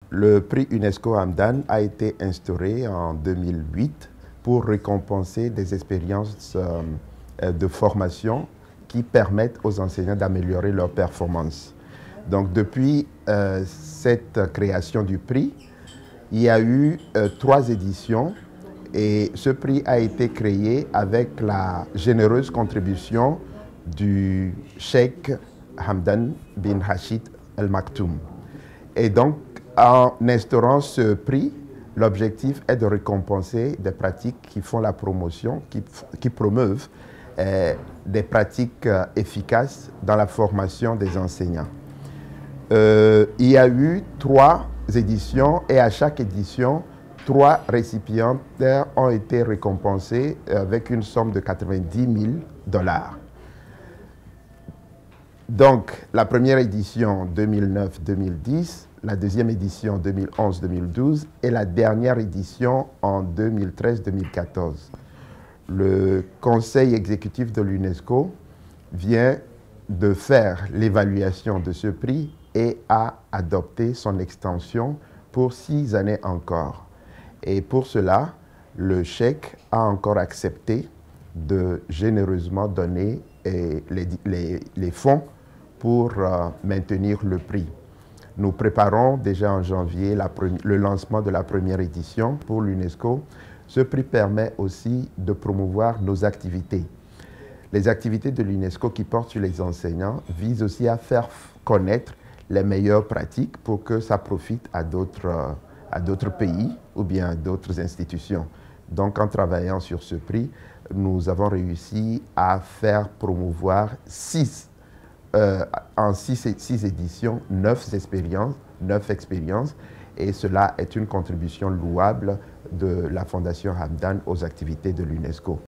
Le prix UNESCO Hamdan a été instauré en 2008 pour récompenser des expériences de formation qui permettent aux enseignants d'améliorer leur performance. Donc depuis cette création du prix, il y a eu 3 éditions et ce prix a été créé avec la généreuse contribution du cheikh Hamdan bin Rachid Al Maktoum. Et donc, en instaurant ce prix, l'objectif est de récompenser des pratiques qui font la promotion, qui promeuvent des pratiques efficaces dans la formation des enseignants. Il y a eu 3 éditions et à chaque édition, 3 récipiendaires ont été récompensés avec une somme de 90 000 $. Donc, la première édition 2009-2010, la deuxième édition 2011-2012 et la dernière édition en 2013-2014. Le Conseil exécutif de l'UNESCO vient de faire l'évaluation de ce prix et a adopté son extension pour 6 années encore. Et pour cela, le cheikh a encore accepté de généreusement donner les fonds pour maintenir le prix. Nous préparons déjà en janvier le lancement de la première édition pour l'UNESCO. Ce prix permet aussi de promouvoir nos activités. Les activités de l'UNESCO qui portent sur les enseignants visent aussi à faire connaître les meilleures pratiques pour que ça profite à d'autres pays ou bien à d'autres institutions. Donc, en travaillant sur ce prix, nous avons réussi à faire promouvoir en 6 éditions, 9 expériences, et cela est une contribution louable de la Fondation Hamdan aux activités de l'UNESCO.